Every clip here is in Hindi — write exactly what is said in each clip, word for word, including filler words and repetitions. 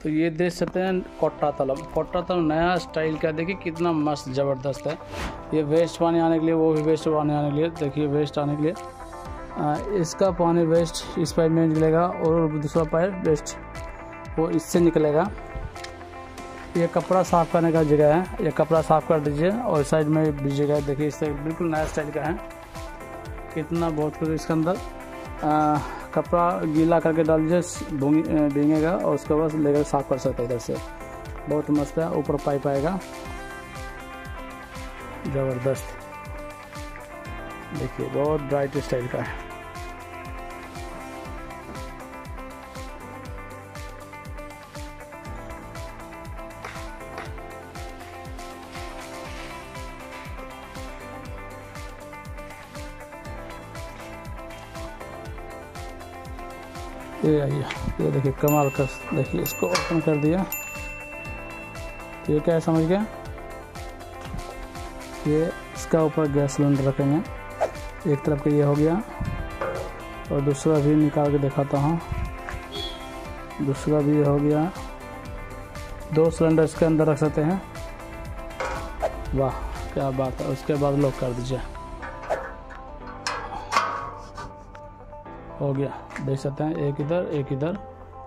तो ये देख सकते हैं कोट्टा तलब। कोट्टा तलब नया स्टाइल का, देखिए कितना मस्त ज़बरदस्त है। ये वेस्ट पानी आने के लिए, वो भी वेस्ट पानी आने के लिए, देखिए वेस्ट आने के लिए आ, इसका पानी वेस्ट इस पाइप में निकलेगा और दूसरा पाइप वेस्ट वो इससे निकलेगा। ये कपड़ा साफ़ करने का जगह है, ये कपड़ा साफ़ कर दीजिए और साइड में भी जगह, देखिए इससे बिल्कुल नया स्टाइल का है। कितना बहुत कुछ इसके अंदर आ, कपड़ा गीला करके डाल दीजिए, भींगेगा और उसके बाद लेकर साफ़ कर सकते हैं इधर से। बहुत मस्त है। ऊपर पाइप आएगा, ज़बरदस्त, देखिए बहुत ब्राइट स्टाइल का है। ये आइए, ये देखिए कमाल का, देखिए इसको ओपन कर दिया। ये क्या है समझ गया, ये इसका ऊपर गैस सिलेंडर रखेंगे। एक तरफ का ये हो गया और दूसरा भी निकाल के दिखाता हूँ। दूसरा भी हो गया, दो सिलेंडर इसके अंदर रख सकते हैं। वाह क्या बात है। उसके बाद लॉक कर दीजिए, हो गया। देख सकते हैं एक इधर एक इधर।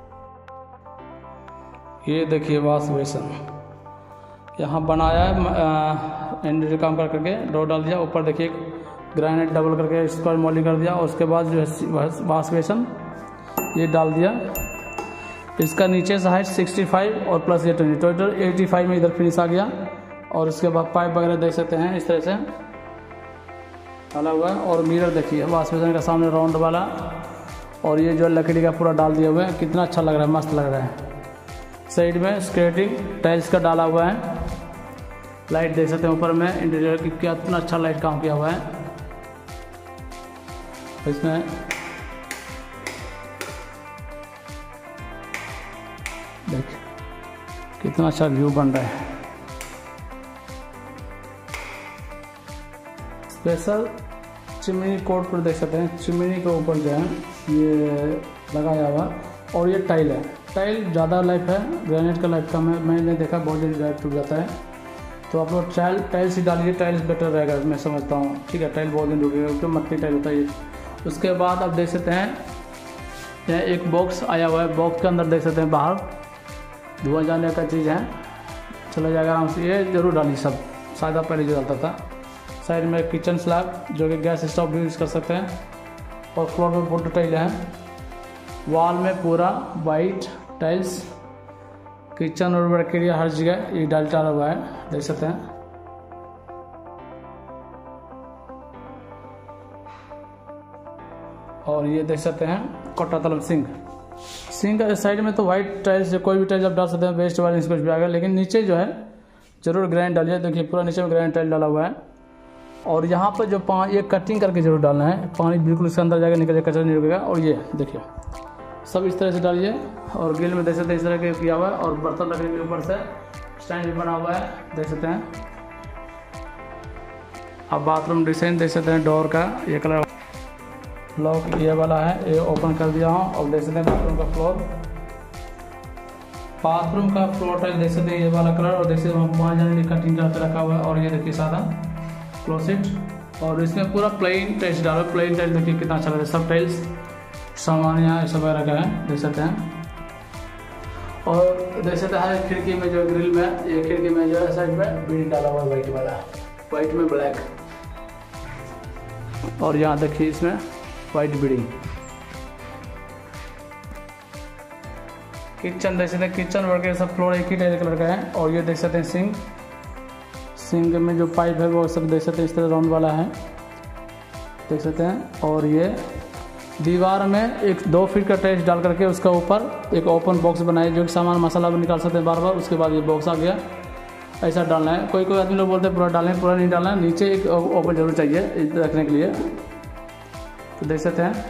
ये देखिए वॉश बेसन यहाँ बनाया है, एंड्री काम कर करके डोर डाल दिया। ऊपर देखिए ग्रेनाइट डबल करके स्क्वायर मॉलिंग कर दिया और उसके बाद जो है वॉश बेसन ये डाल दिया। इसका नीचे से हाइट सिक्सटी फाइव और प्लस ये ट्वेंटी, टोटल एटी फाइव में इधर फिनिश आ गया। और उसके बाद पाइप वगैरह देख सकते हैं इस तरह से डाला हुआ है। और मिरर देखिए वॉश बेसन का सामने राउंड वाला, और ये जो लकड़ी का पूरा डाल दिया हुआ है, कितना अच्छा लग रहा है, मस्त लग रहा है। साइड में स्केटिंग टाइल्स का डाला हुआ है। लाइट देख सकते हैं ऊपर में, इंटीरियर की कितना अच्छा लाइट काम किया हुआ है इसमें। देखिए कितना अच्छा व्यू बन रहा है। स्पेशल चिमनी कोट पर देख सकते हैं, चिमनी के ऊपर जो है ये लगाया हुआ। और ये टाइल है, टाइल ज़्यादा लाइफ है, ग्रेनाइट का लाइफ कम है। मैंने देखा बहुत जल्दी लाइफ टूट जाता है, तो आप लोग टाइल टाइल्स ही डालिए, टाइल्स बेटर रहेगा मैं समझता हूँ। ठीक है, टाइल बहुत दिन रुकेगा क्योंकि मट्टी टाइल होता है ये। उसके बाद आप देख सकते हैं यह एक बॉक्स आया हुआ है। बॉक्स के अंदर देख सकते हैं बाहर धुआं जाने का चीज़ है, चला जाएगा आराम से। ये जरूर डालिए सब, सादा पहले जो डालता था। साइड में किचन स्लैब जो कि गैस स्टोव भी यूज़ कर सकते हैं। और फ्लोर में वुड टाइल है। वॉल में पूरा वाइट टाइल्स, किचन और वर्क एरिया हर जगह ये डाल डाला हुआ है, देख सकते हैं। और ये देख सकते हैं कोट्टा तलब सिंक। सिंक का साइड में तो वाइट टाइल्स, कोई भी टाइल्स आप डाल सकते हैं, वेस्ट वाले कुछ भी आ गया। लेकिन नीचे जो है जरूर ग्रेनाइट डालिए, देखिए पूरा नीचे में ग्रेनाइट टाइल डाला हुआ है। और यहाँ पर जो पानी ये कटिंग करके जरूर डालना है, पानी बिल्कुल इसके अंदर जाकर निकल कचरा नहीं रुकेगा। और ये देखिए सब इस तरह से डालिए। और ग्रिल में देख सकते हैं इस तरह के किया हुआ है। और बर्तन रखने के ऊपर से स्टैंड भी बना हुआ है, देख सकते हैं। अब बाथरूम डिजाइन देख सकते हैं, डोर का ये कलर लॉक ये वाला है, ये ओपन कर दिया हूँ। और देख सकते हैं बाथरूम का फ्लोर, बाथरूम का फ्लोर टाइल देख सकते हैं ये वाला कलर। और देख सकते हैं वहाँ जाने की कटिंग करके रखा हुआ है। और ये देखिए सादा क्लोसेट, और इसमें पूरा प्लेन टाइल्स डालो। प्लेन टाइल्स देखिए कितना अच्छा लग रहा है, सब टाइल्स सामान यहाँ सब रखा है, देख सकते हैं। और देख सकते हैं खिड़की में जो ग्रिल में, ये खिड़की में जो है साइड में बीड डाला हुआ है वाइट वाला, वाइट में ब्लैक। और यहाँ देखिए इसमें वाइट बीडिंग। किचन देख सकते हैं, किचन वर्क सब फ्लोर एक ही टाइप कलर का है। और ये देख सकते हैं सिंक, सिंक में जो पाइप है वो सब देख सकते हैं इस तरह राउंड वाला है, देख सकते हैं। और ये दीवार में एक दो फीट का टाइल्स डाल करके उसका ऊपर एक ओपन बॉक्स बनाया, जो कि सामान मसाला भी निकाल सकते हैं बार बार। उसके बाद ये बॉक्स आ गया, ऐसा डालना है। कोई कोई आदमी लोग बोलते हैं पूरा डालें, पूरा नहीं डालना है, नीचे एक ओपन जरूर चाहिए रखने के लिए। तो देख सकते हैं,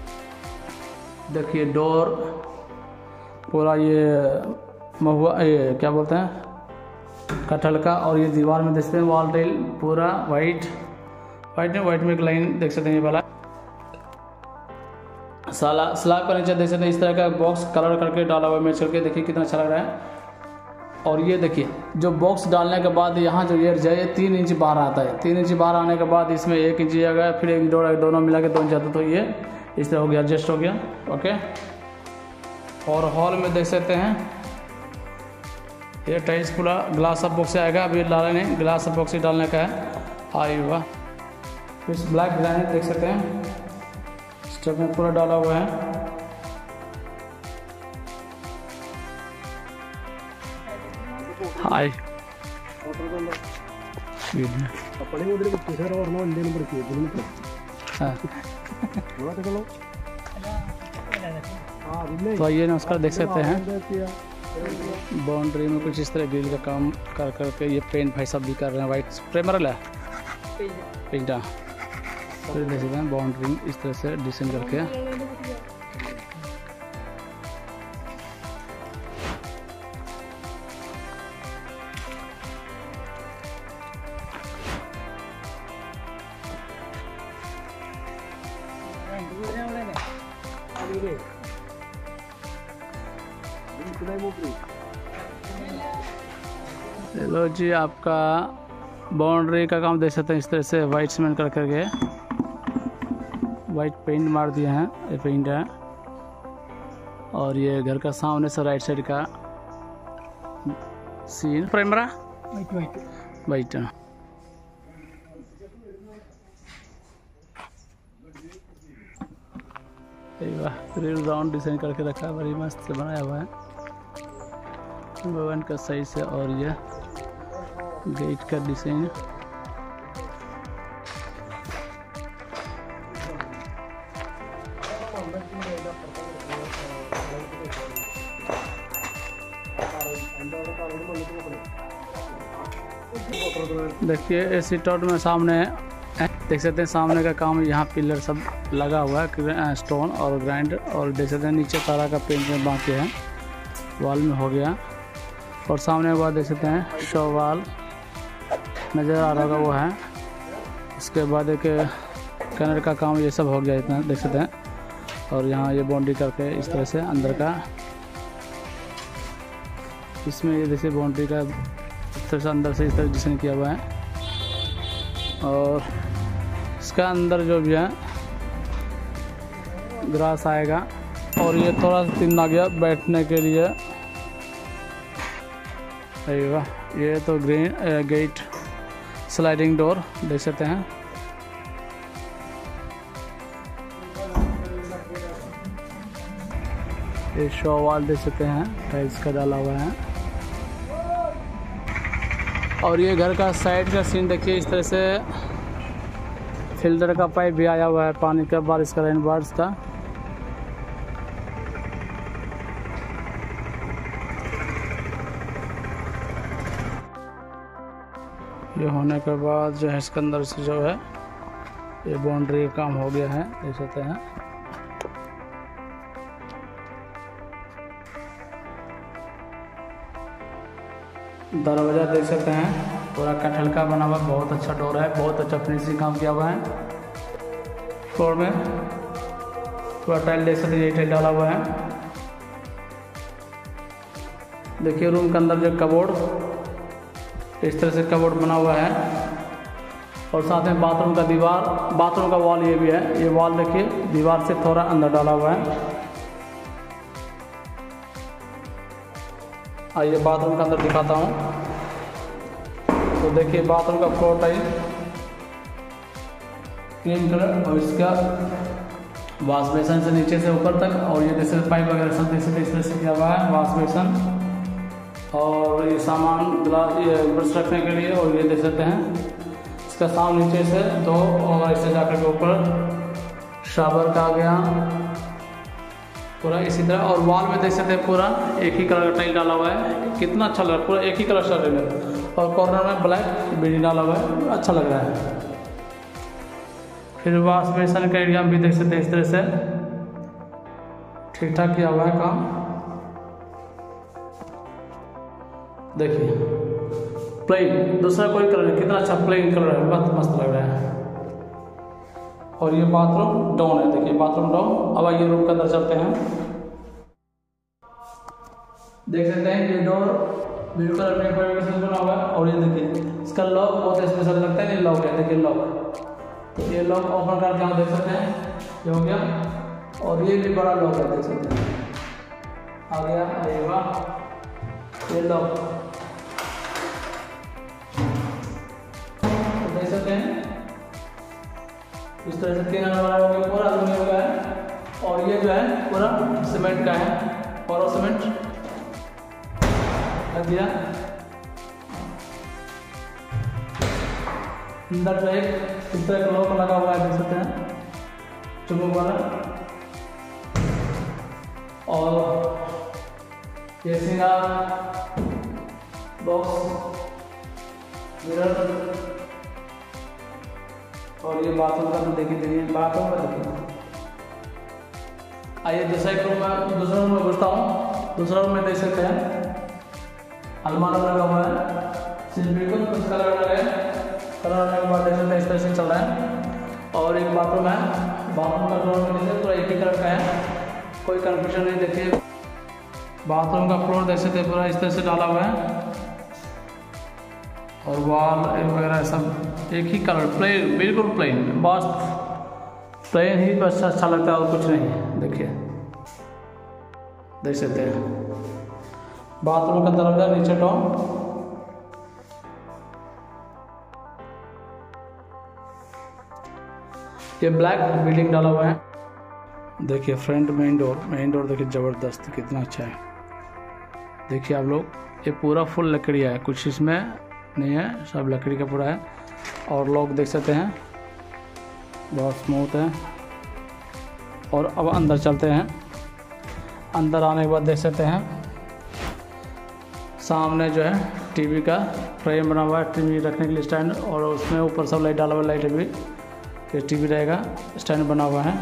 देखिए डोर पूरा ये महुआ, ये क्या बोलते हैं कटहल का। और ये दीवार में देख सकते हैं वॉल टाइल पूरा वाइट, वाइट में वाइट में एक लाइन देख सकते हैं ये वाला। साला स्लैब का नीचे देख सकते हैं इस तरह का बॉक्स कलर करके डाला हुआ है, मैच करके देखिए कितना अच्छा लग रहा है। और ये देखिए जो बॉक्स डालने के बाद यहाँ जो एयर जाए तीन इंच बाहर आता है, तीन इंच बाहर आने के बाद इसमें एक इंच आ गया, फिर एक डोर दोनों मिला के दो इंच आता, तो ये इस तरह हो गया, एडजस्ट हो गया। ओके, और हॉल में देख सकते हैं ये टाइल्स पूरा ग्लास ऑफ बॉक्स आएगा, अभी डाला नहीं, ग्लास ऑफ बॉक्स डालने का है। आई हुआ फिर ब्लैक ग्रेनाइट देख सकते हैं स्टेप में पूरा डाला हुआ है। हाय तो ये नमस्कार देख सकते हैं बाउंड्री में कुछ इस तरह ग्रिल का काम कर करके ये पेंट भाई सब भी कर रहे हैं, वाइट प्रेमरल है पेंटा, फिर देख सकते हैं बाउंड्री इस तरह से डिजाइन करके। हेलो जी, आपका बाउंड्री का काम देख सकते हैं इस तरह से वाइट सीमेंट कर करके वाइट पेंट मार दिए हैं, ये पेंट है। और ये घर का सामने से राइट साइड का सीन प्राइमरा white white white grill round design करके रखा है, बड़ी मस्त से बनाया हुआ है भवन का सही से। और ये गेट का डिजाइन देखिए एसी टॉट में सामने देख सकते हैं, सामने का काम यहाँ पिलर सब लगा हुआ है, स्टोन और ग्राइंड, और देख सकते हैं नीचे तारा का पेंट में बाकी है, वॉल में हो गया। और सामने के बाद देख सकते हैं शो वॉल नज़र आ रहा होगा वो है। इसके बाद एक कलर का काम ये सब हो गया इतना देख सकते हैं। और यहाँ ये बाउंड्री करके इस तरह से अंदर का, इसमें ये जैसे बाउंड्री का इस तरह से अंदर से इस तरह डिजाइन किया हुआ है। और इसका अंदर जो भी है ग्रास आएगा। और ये थोड़ा सा तीन आ गया बैठने के लिए। अरे वाह, ये तो ग्रीन गेट स्लाइडिंग डोर देख सकते हैं। ये शो वॉल देख सकते हैं, टाइल्स का डाला हुआ है। और ये घर का साइड का सीन देखिए, इस तरह से फिल्टर का पाइप भी आया हुआ है, पानी का, बारिश का, रेन बारिश का। ये होने के बाद जो है इसके अंदर से जो है ये बाउंड्री का काम हो गया है देख सकते हैं। दरवाजा देख सकते हैं पूरा कटहल का बना हुआ, बहुत अच्छा डोर है, बहुत अच्छा फिनिशिंग काम किया हुआ है। फ्लोर में पूरा टाइल देख सकते हैं, ये टाइल डाला हुआ है। देखिए रूम के अंदर जो कबोर्ड इस तरह से कबोर्ड बना हुआ है। और साथ में बाथरूम का दीवार, बाथरूम का वॉल ये भी है। ये वॉल देखिए दीवार से थोड़ा अंदर डाला हुआ है। आइए बाथरूम के अंदर दिखाता हूँ। तो देखिए बाथरूम का फ्लोर टाइल क्रीम कलर, और इसका वॉश बेसन से नीचे से ऊपर तक, और ये जैसे पाइप वगैरह सब देख सकते इस तरह से किया हुआ है वॉश बेसन। और ये सामान ग्लास ये ब्रश रखने के लिए, और ये देख सकते हैं इसका सामान नीचे से दो, और इससे जाकर के ऊपर शावर का आ गया पूरा इसी तरह। और वॉल में देख सकते हैं पूरा एक ही कलर का टाइल डाला हुआ है, कितना अच्छा लग रहा है, पूरा एक ही कलर का टाइल है। और कॉर्नर में ब्लैक बिल्डिंग डाला हुआ है, अच्छा लग रहा है। फिर वॉश बेसन का एरिया भी देख सकते हैं इस तरह से ठीक ठाक किया हुआ है काम। देखिए प्लेन, दूसरा कोई कलर नहीं, कितना अच्छा प्लेन कलर है, बहुत मस्त लग रहा है। और ये बाथरूम डाउन है। देखिए बाथरूम डाउन। अब आइए रूम के अंदर चलते हैं। देख सकते हैं ये डोर ब्लू कलर में फैब्रिक बना हुआ है। और ये देखिए इसका लॉक बहुत स्पेशल लगता है। ये लॉक है, देखिए लॉक। ये लॉक ओपन करके हम देख सकते हैं ये हो गया। और ये भी बड़ा लॉक है, देख सकते हैं आ गया। अरे वाह, ये लॉक देख सकते हैं इस तरह से तीन नंबर वाला हो गया, पूरा एल्युमिनियम का है। और ये जो है पूरा सीमेंट का है, और सीमेंट लग गया। अंदर जो एक इस तरह का लॉक लगा हुआ है, देख सकते हैं चुम्बक वाला। और ये सिंगार बॉक्स, मिरर। और ये बाथरूम का तो देखिए देखिए बाथरूम का देखिए। आइए दूसरा एक रूम में दूसरा रूम में घुसता हूँ। दूसरा रूम में देख सकते हैं अलमारी लगा हुआ है, सिर्फ बिल्कुल कुछ कलर लगा है। कलर लगने के बाद देख सकते हैं इस तरह से चल रहा है। और एक बाथरूम है, बाथरूम का फ्लोर में देखिए पूरा एक ही कलर का है, कोई कन्फ्यूजन नहीं। देखिए बाथरूम का फ्लोर देख सकते हैं पूरा इस तरह से डाला हुआ है। और वॉल वगैरह सब एक ही कलर, प्लेन, बिल्कुल प्लेन, बस प्लेन ही बस अच्छा लगता है और कुछ नहीं है। देखिए देख सकते हैं बाथरूम का दरवाजा नीचे डाउन। ये ब्लैक बिल्डिंग डाला हुआ है। देखिए front main door, main door देखिए ज़बरदस्त कितना अच्छा है। देखिए आप लोग ये पूरा फुल लकड़ी है, कुछ इसमें नहीं है, सब लकड़ी का पूरा है। और लोग देख सकते हैं बहुत स्मूथ है। और अब अंदर चलते हैं। अंदर आने के बाद देख सकते हैं सामने जो है टीवी का फ्रेम बना हुआ है, टीवी रखने के लिए स्टैंड। और उसमें ऊपर सब लाइट डाला हुआ, लाइट भी ये टीवी रहेगा, स्टैंड बना हुआ है।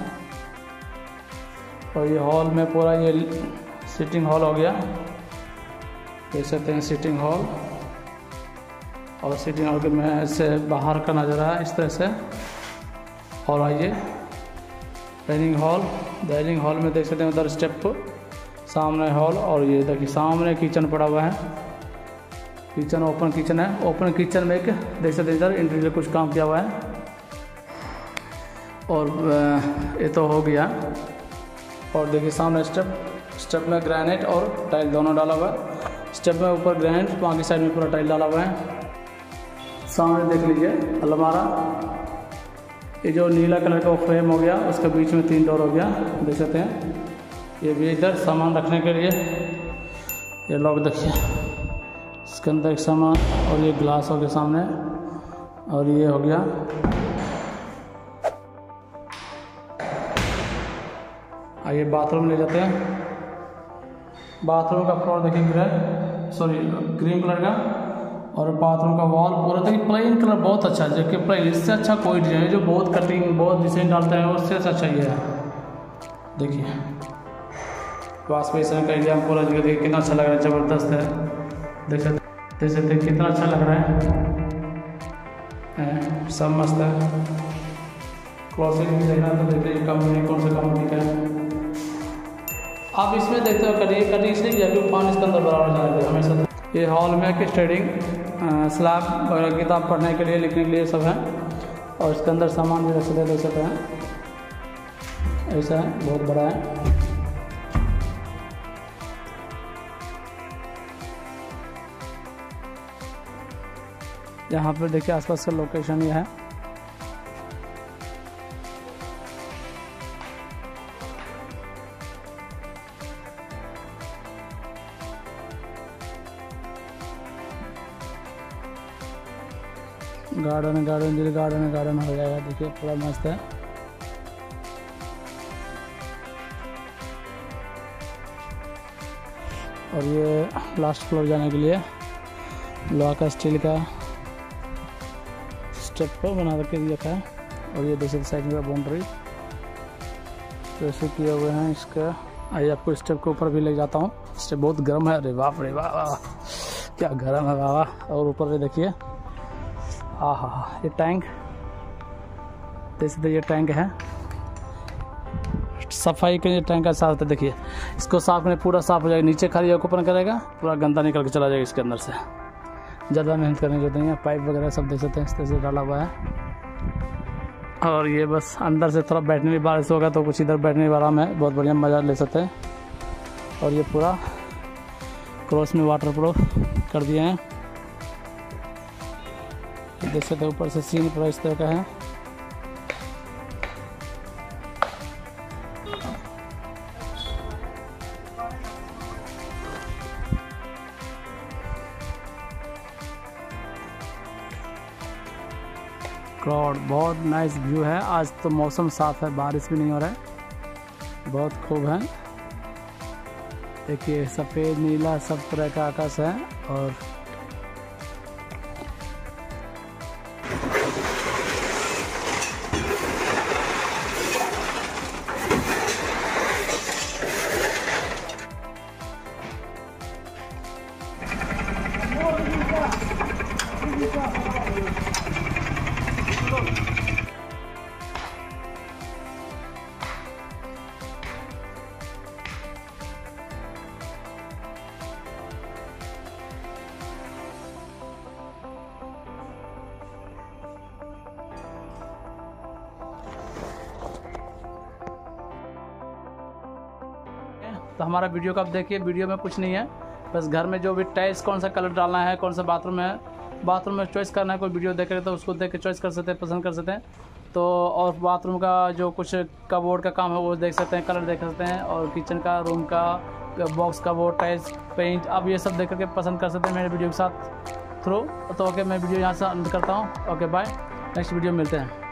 और ये हॉल में पूरा ये सिटिंग हॉल हो गया, देख सकते हैं सिटिंग हॉल। और सिटिंग हॉल के में से बाहर का नज़ारा है इस तरह से। और आइए डाइनिंग हॉल, डाइनिंग हॉल में देख सकते हैं उधर स्टेप सामने हॉल। और ये देखिए सामने किचन पड़ा हुआ है, किचन ओपन किचन है। ओपन किचन में एक देख सकते हैं इधर इंटीरियर कुछ काम किया हुआ है। और ये तो हो गया। और देखिए सामने स्टेप, स्टेप में ग्रेनाइट और टाइल दोनों डाला हुआ है। स्टेप में ऊपर ग्रेनाइट, बाकी साइड में पूरा टाइल डाला हुआ है। सामने देख लीजिए अलमारा, ये जो नीला कलर का फ्रेम हो गया, उसके बीच में तीन डोर हो गया, देख सकते हैं। ये भी इधर सामान रखने के लिए ये लॉक देखिए, इसके अंदर एक सामान। और ये ग्लास हो गया सामने। और ये हो गया आइए बाथरूम ले जाते हैं। बाथरूम का फ्लोर देखिए ग्रे सॉरी क्रीम कलर का। और बाथरूम का वॉल पूरा देखिए प्लेन कलर बहुत अच्छा है, जो कि प्लेन, इससे अच्छा कोई डिजाइन है जो बहुत कटिंग बहुत डिजाइन डालता है उससे अच्छा ये है। देखिए वाश बेसिन का एरिया पूरा जगह देखिए कितना अच्छा लग रहा है, ज़बरदस्त है। देख सकते देख सकते हैं कितना अच्छा लग रहा है, सब मस्त है। क्लॉसेट भी देखना तो देखिए कंपनी कौन सा कंपनी का है। आप इसमें देखते हो कटिंग कटिंग इसलिए किया क्योंकि पानी इसके अंदर बराबर जाने देगा हमेशा। ये हॉल में कि स्टडिंग स्लैब वगैरह किताब पढ़ने के लिए लिखने के लिए सब है। और इसके अंदर सामान भी रख सकते देख सकते हैं, ऐसा है बहुत बड़ा है। यहाँ पर देखिए आसपास का लोकेशन ये है। गार्डन गार्डन धीरे गार्डन गार्डन हो जाएगा, देखिए पूरा मस्त है। और ये लास्ट फ्लोर जाने के लिए लोहा का स्टील का स्टेप पर बना करके रखा है। और ये दूसरी साइड का बाउंड्री जैसे किए हुए हैं इसका। आइए आपको स्टेप के ऊपर भी ले जाता हूँ। स्टेप बहुत गर्म है, अरे बाप रे वाह क्या गर्म है बाबा। और ऊपर से देखिए हाँ हाँ ये टैंक देख सकते ये टैंक है, सफाई के लिए टैंक का साफ होता है। देखिए इसको साफ करने पूरा साफ हो जाएगा, नीचे खाली ओपन करेगा पूरा गंदा निकल के चला जाएगा इसके अंदर से, ज़्यादा मेहनत करने की जरूरत नहीं है। पाइप वगैरह सब देख सकते हैं इस तरह से डाला हुआ है। और ये बस अंदर से थोड़ा बैठने में बारिश होगा तो कुछ इधर बैठने में आराम है, बहुत बढ़िया मज़ा ले सकते हैं। और ये पूरा क्रॉस में वाटर प्रूफ कर दिए हैं, देख सकते हैं ऊपर से सीन पूरा इस तरह का है। क्राउड बहुत नाइस व्यू है, आज तो मौसम साफ है, बारिश भी नहीं हो रहा है, बहुत खूब है। देखिए सफ़ेद नीला सब तरह का आकाश है। और तो हमारा वीडियो का आप देखिए, वीडियो में कुछ नहीं है, बस घर में जो भी टाइल्स कौन सा कलर डालना है, कौन सा बाथरूम है, बाथरूम में चॉइस करना है। कोई वीडियो देख रहे तो उसको देख के चॉइस कर सकते हैं, पसंद कर सकते हैं। तो और बाथरूम का जो कुछ कबोर्ड का काम है वो देख सकते हैं, कलर देख सकते हैं। और किचन का, रूम का, बॉक्स का बोर्ड, टाइल्स, पेंट, अब ये सब देख करके पसंद कर सकते हैं मेरे वीडियो के साथ थ्रू। तो ओके मैं वीडियो यहाँ से अंत करता हूँ। ओके बाय, नेक्स्ट वीडियो मिलते हैं।